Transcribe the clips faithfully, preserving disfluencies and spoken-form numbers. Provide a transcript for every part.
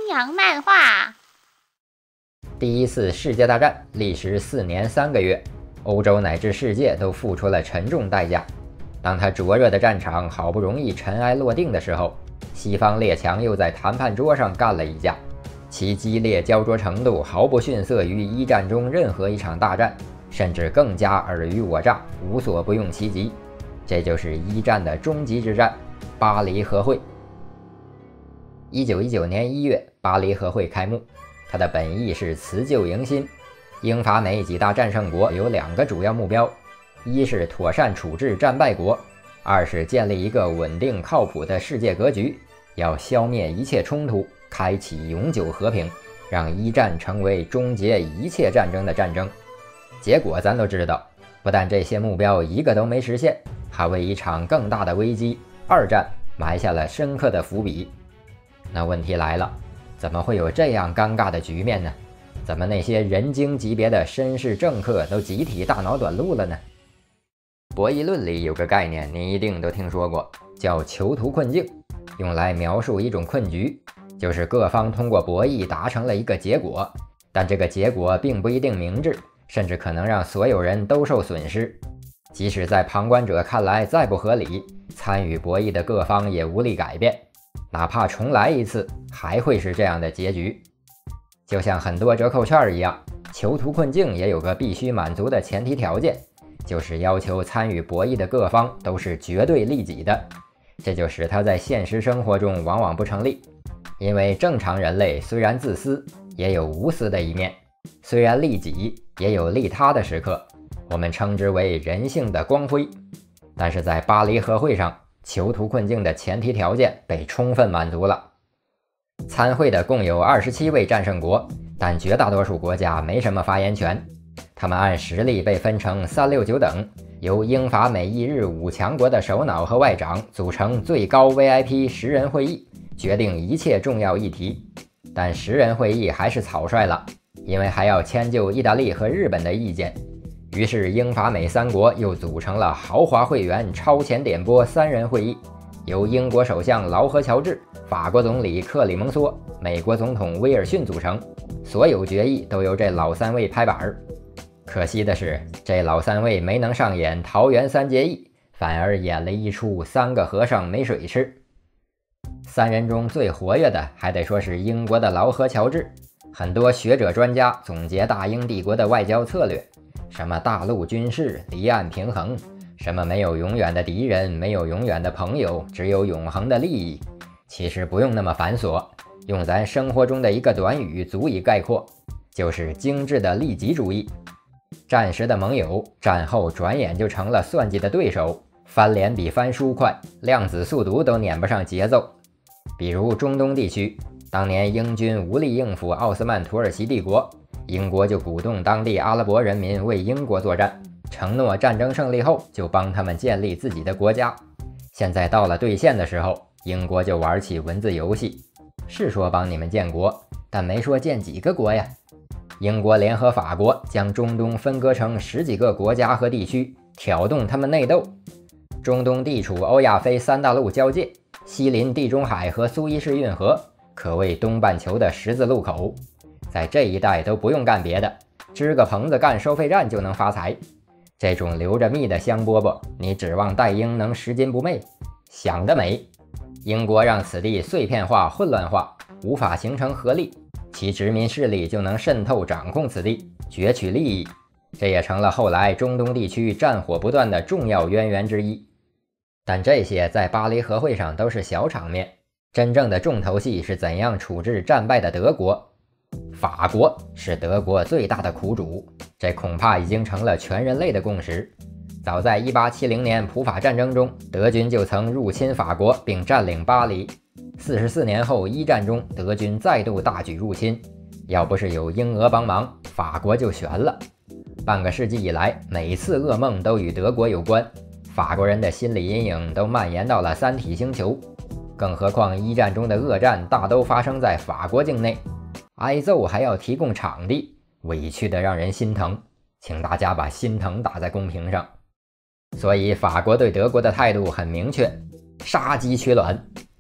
阳漫画。 第一次世界大战历时四年三个月，欧洲乃至世界都付出了沉重代价。当他灼热的战场好不容易尘埃落定的时候，西方列强又在谈判桌上干了一架，其激烈焦灼程度毫不逊色于一战中任何一场大战，甚至更加尔虞我诈，无所不用其极。这就是一战的终极之战——巴黎和会。一九一九年一月，巴黎和会开幕，它的本意是辞旧迎新。英法美几大战胜国有两个主要目标，一是妥善处置战败国，二是建立一个稳定靠谱的世界格局，要消灭一切冲突，开启永久和平，让一战成为终结一切战争的战争。结果咱都知道，不但这些目标一个都没实现，还为一场更大的危机二战埋下了深刻的伏笔。那问题来了，怎么会有这样尴尬的局面呢？怎么那些人精级别的绅士政客都集体大脑短路了呢？博弈论里有个概念，你一定都听说过，叫囚徒困境，用来描述一种困局，就是各方通过博弈达成了一个结果，但这个结果并不一定明智，甚至可能让所有人都受损失。即使在旁观者看来再不合理，参与博弈的各方也无力改变，哪怕重来一次，还会是这样的结局。就像很多折扣券一样，囚徒困境也有个必须满足的前提条件，就是要求参与博弈的各方都是绝对利己的。这就使它在现实生活中往往不成立，因为正常人类虽然自私，也有无私的一面，虽然利己，也有利他的时刻，我们称之为人性的光辉。但是在巴黎和会上，囚徒困境的前提条件被充分满足了。参会的共有二十七位战胜国，但绝大多数国家没什么发言权，他们按实力被分成三六九等，由英法美意日五强国的首脑和外长组成最高 V I P 十人会议，决定一切重要议题。但十人会议还是草率了，因为还要迁就意大利和日本的意见，于是英法美三国又组成了豪华会员超前点播三人会议，由英国首相劳合乔治、法国总理克里蒙梭、美国总统威尔逊组成，所有决议都由这老三位拍板。可惜的是，这老三位没能上演桃园三结义，反而演了一出三个和尚没水吃。三人中最活跃的还得说是英国的劳合乔治。很多学者专家总结大英帝国的外交策略，什么大陆军事、离岸平衡，什么没有永远的敌人，没有永远的朋友，只有永恒的利益。其实不用那么繁琐，用咱生活中的一个短语足以概括，就是精致的利己主义。战时的盟友，战后转眼就成了算计的对手，翻脸比翻书快，量子速读都撵不上节奏。比如中东地区，当年英军无力应付奥斯曼土耳其帝国，英国就鼓动当地阿拉伯人民为英国作战，承诺战争胜利后就帮他们建立自己的国家。现在到了兑现的时候，英国就玩起文字游戏，是说帮你们建国，但没说建几个国呀。英国联合法国，将中东分割成十几个国家和地区，挑动他们内斗。中东地处欧亚非三大陆交界，西临地中海和苏伊士运河，可谓东半球的十字路口。在这一带都不用干别的，支个棚子干收费站就能发财。这种流着蜜的香饽饽，你指望戴英能拾金不昧？想得美！英国让此地碎片化、混乱化，无法形成合力，其殖民势力就能渗透掌控此地，攫取利益。这也成了后来中东地区战火不断的重要渊源之一。但这些在巴黎和会上都是小场面，真正的重头戏是怎样处置战败的德国。法国是德国最大的苦主，这恐怕已经成了全人类的共识。早在一八七零年普法战争中，德军就曾入侵法国并占领巴黎。四十四年后一战中，德军再度大举入侵，要不是有英俄帮忙，法国就悬了。半个世纪以来，每次噩梦都与德国有关，法国人的心理阴影都蔓延到了三体星球。更何况一战中的恶战大都发生在法国境内，挨揍还要提供场地，委屈得让人心疼。请大家把心疼打在公屏上。所以法国对德国的态度很明确，杀鸡取卵。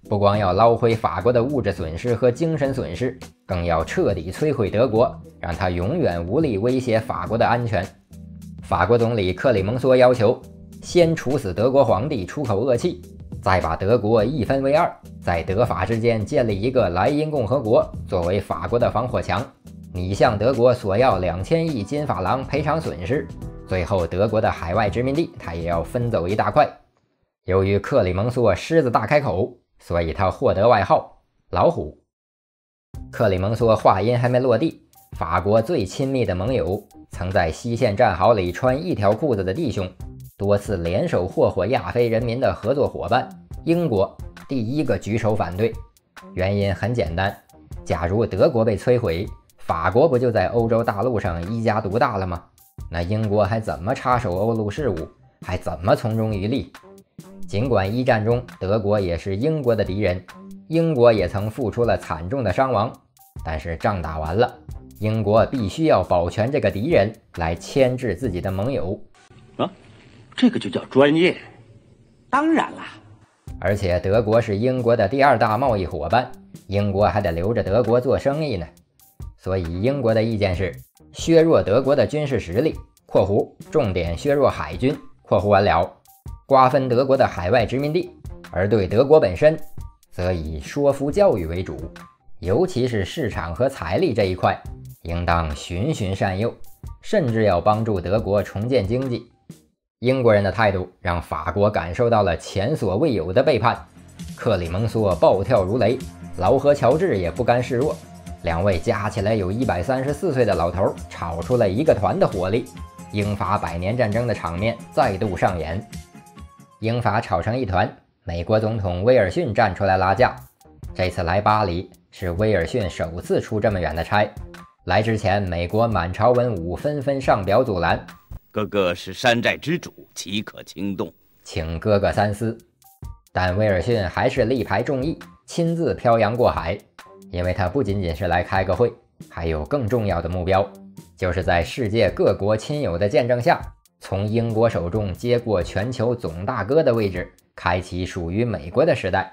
不光要捞回法国的物质损失和精神损失，更要彻底摧毁德国，让他永远无力威胁法国的安全。法国总理克里蒙梭要求先处死德国皇帝出口恶气，再把德国一分为二，在德法之间建立一个莱茵共和国，作为法国的防火墙。你向德国索要两千亿金法郎赔偿损失，最后德国的海外殖民地他也要分走一大块。由于克里蒙梭狮子大开口，所以他获得外号老虎。克里蒙梭话音还没落地，法国最亲密的盟友，曾在西线战壕里穿一条裤子的弟兄，多次联手霍霍亚非人民的合作伙伴英国第一个举手反对。原因很简单，假如德国被摧毁，法国不就在欧洲大陆上一家独大了吗？那英国还怎么插手欧陆事务，还怎么从中渔利？尽管一战中德国也是英国的敌人，英国也曾付出了惨重的伤亡，但是仗打完了，英国必须要保全这个敌人，来牵制自己的盟友。 啊，这个就叫专业。当然啦， 而且德国是英国的第二大贸易伙伴，英国还得留着德国做生意呢。所以英国的意见是削弱德国的军事实力（括弧重点削弱海军）（括弧完了），瓜分德国的海外殖民地，而对德国本身则以说服教育为主，尤其是市场和财力这一块，应当循循善诱，甚至要帮助德国重建经济。英国人的态度让法国感受到了前所未有的背叛，克里蒙梭暴跳如雷，劳合乔治也不甘示弱，两位加起来有一百三十四岁的老头吵出了一个团的火力，英法百年战争的场面再度上演。英法吵成一团，美国总统威尔逊站出来拉架。这次来巴黎是威尔逊首次出这么远的差，来之前美国满朝文武纷纷上表阻拦， 哥哥是山寨之主，岂可轻动， 请哥哥三思。但威尔逊还是力排众议，亲自漂洋过海，因为他不仅仅是来开个会，还有更重要的目标，就是在世界各国亲友的见证下，从英国手中接过全球总大哥的位置，开启属于美国的时代。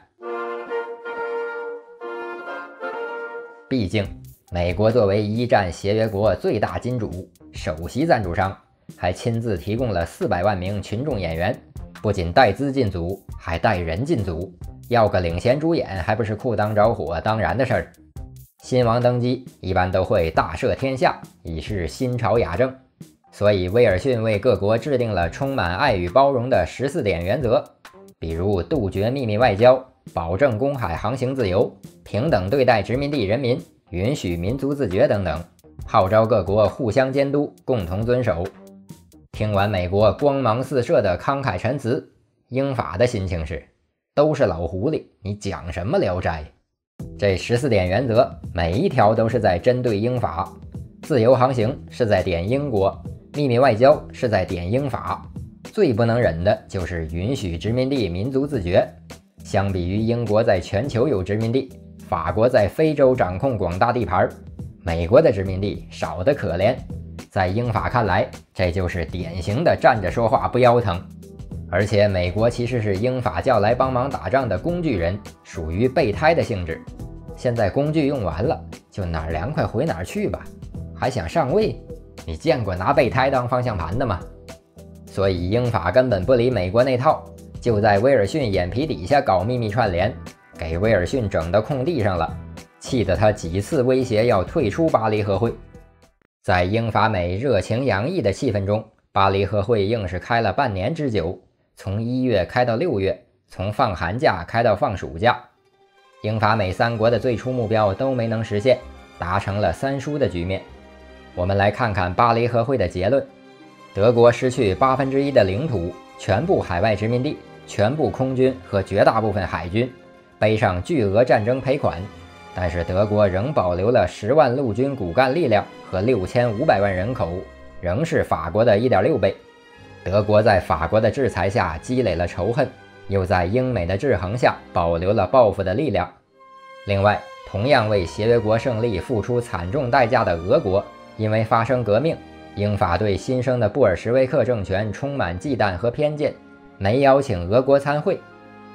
毕竟美国作为一战协约国最大金主、首席赞助商，还亲自提供了四百万名群众演员，不仅带资进组，还带人进组，要个领衔主演还不是裤裆着火当然的事儿。新王登基一般都会大赦天下，以示新朝雅正，所以威尔逊为各国制定了充满爱与包容的十四点原则，比如杜绝秘密外交，保证公海航行自由，平等对待殖民地人民，允许民族自决等等，号召各国互相监督，共同遵守。听完美国光芒四射的慷慨陈词，英法的心情是都是老狐狸，你讲什么聊斋？这十四点原则每一条都是在针对英法，自由航行是在点英国，秘密外交是在点英法，最不能忍的就是允许殖民地民族自决。相比于英国在全球有殖民地，法国在非洲掌控广大地盘，美国的殖民地少得可怜。在英法看来，这就是典型的站着说话不腰疼。而且美国其实是英法叫来帮忙打仗的工具人，属于备胎的性质。现在工具用完了，就哪儿凉快回哪儿去吧，还想上位？你见过拿备胎当方向盘的吗？所以英法根本不理美国那套，就在威尔逊眼皮底下搞秘密串联，给威尔逊整到空地上了，气得他几次威胁要退出巴黎和会。在英法美热情洋溢的气氛中，巴黎和会硬是开了半年之久，从一月开到六月，从放寒假开到放暑假。英法美三国的最初目标都没能实现，达成了三输的局面。我们来看看巴黎和会的结论：德国失去八分之一的领土，全部海外殖民地，全部空军和绝大部分海军，背上巨额战争赔款。但是德国仍保留了十万陆军骨干力量和六千五百万人口，仍是法国的 一点六倍。德国在法国的制裁下积累了仇恨，又在英美的制衡下保留了报复的力量。另外，同样为协约国胜利付出惨重代价的俄国，因为发生革命，英法对新生的布尔什维克政权充满忌惮和偏见，没邀请俄国参会。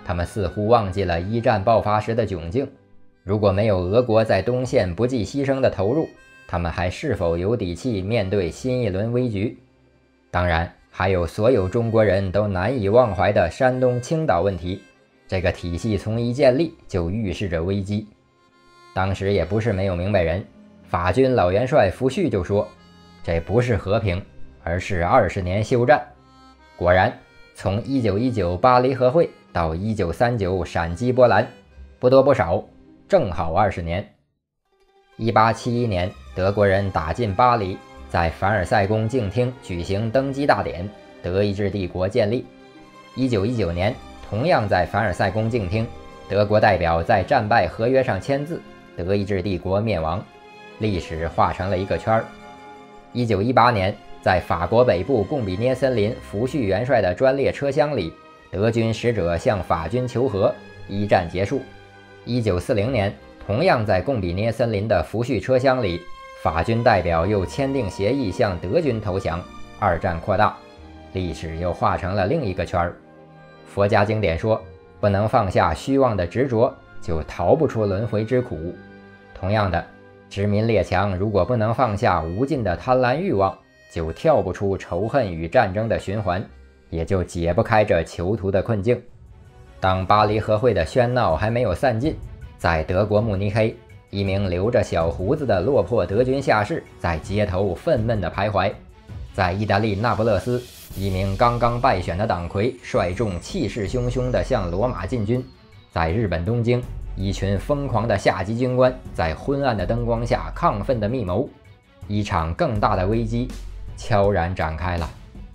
他们似乎忘记了一战爆发时的窘境。如果没有俄国在东线不计牺牲的投入，他们还是否有底气面对新一轮危局？当然，还有所有中国人都难以忘怀的山东青岛问题，这个体系从一建立就预示着危机。当时也不是没有明白人，法军老元帅福煦就说，这不是和平，而是二十年休战。果然，从一九一九巴黎和会到一九三九闪击波兰，不多不少，正好二十年。一八七一年，德国人打进巴黎，在凡尔赛宫静厅举行登基大典，德意志帝国建立。一九一九年，同样在凡尔赛宫静厅，德国代表在战败合约上签字，德意志帝国灭亡，历史画成了一个圈儿。一九一八年，在法国北部贡比涅森林福煦元帅的专列车厢里，德军使者向法军求和，一战结束。一九四零年，同样在贡比涅森林的福煦车厢里，法军代表又签订协议向德军投降，二战扩大，历史又画成了另一个圈儿。佛家经典说，不能放下虚妄的执着，就逃不出轮回之苦。同样的，殖民列强如果不能放下无尽的贪婪欲望，就跳不出仇恨与战争的循环，也就解不开这囚徒的困境。当巴黎和会的喧闹还没有散尽，在德国慕尼黑，一名留着小胡子的落魄德军下士在街头愤懑地徘徊；在意大利那不勒斯，一名刚刚败选的党魁率众气势汹汹地向罗马进军；在日本东京，一群疯狂的下级军官在昏暗的灯光下亢奋地密谋，一场更大的危机悄然展开了。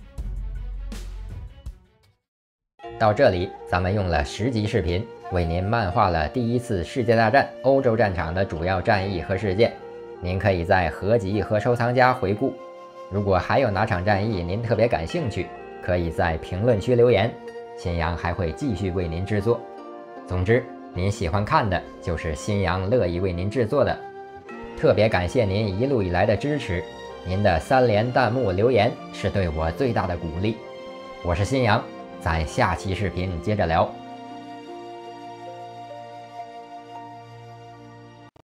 到这里，咱们用了十集视频，为您漫画了第一次世界大战欧洲战场的主要战役和事件。您可以在合集和收藏夹回顾。如果还有哪场战役您特别感兴趣，可以在评论区留言，新阳还会继续为您制作。总之，您喜欢看的就是新阳乐意为您制作的。特别感谢您一路以来的支持，您的三连弹幕留言是对我最大的鼓励。我是新阳，咱下期视频接着聊。